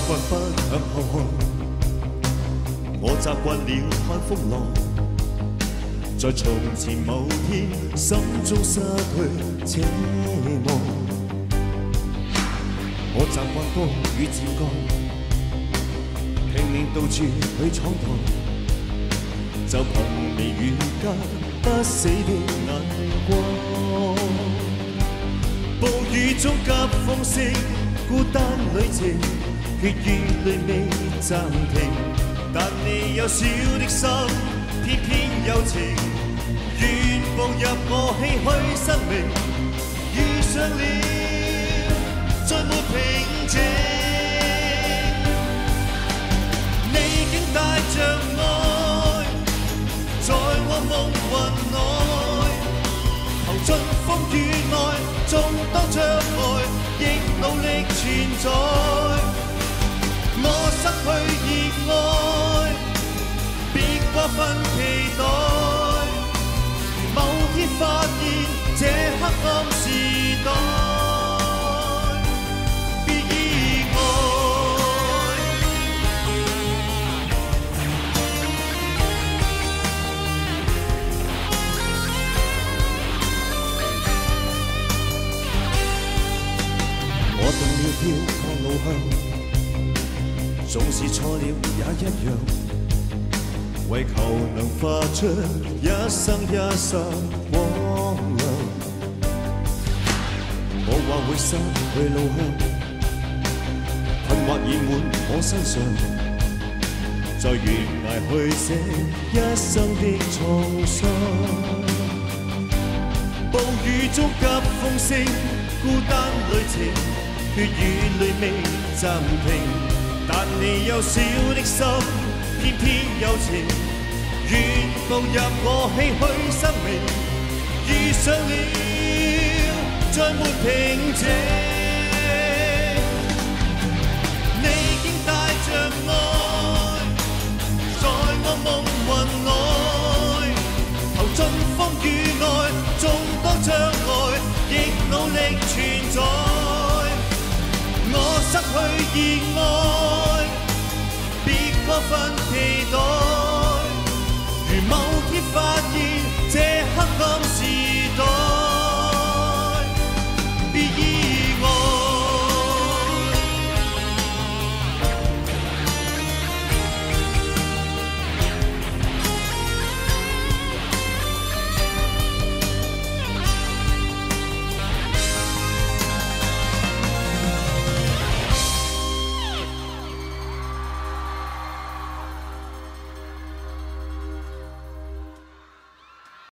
慣不向後看，我習慣了看風浪，在從前某天心中失去奢望。我習慣風雨漸降，拼命到處去闖蕩，就憑微雨間不死的眼光。暴雨中急風聲，孤單旅程，血與淚未暫停。但你幼小的心，偏偏有情，願步入我唏噓生命。遇上了，再沒平靜。你竟帶着愛，在我夢魂內，投進風雨內，眾多障礙，亦努力存在。我失去熱愛，別過分期待。某天發現這黑暗時代，別意外。我動了飄泊路向。縱是錯了也一樣，為求能發出一生一世光亮。我或會失去路向，困惑已滿我身上，在懸崖去寫一生的創傷。暴雨中急風聲，孤單旅程，血與淚未暫停。但你幼小的心，偏偏有情，願步入我唏噓生命。遇上了，再沒平靜。你竟帶着愛，在我夢魂內，投進風雨內，眾多障礙，亦努力存在。我失去熱愛，別過分期待。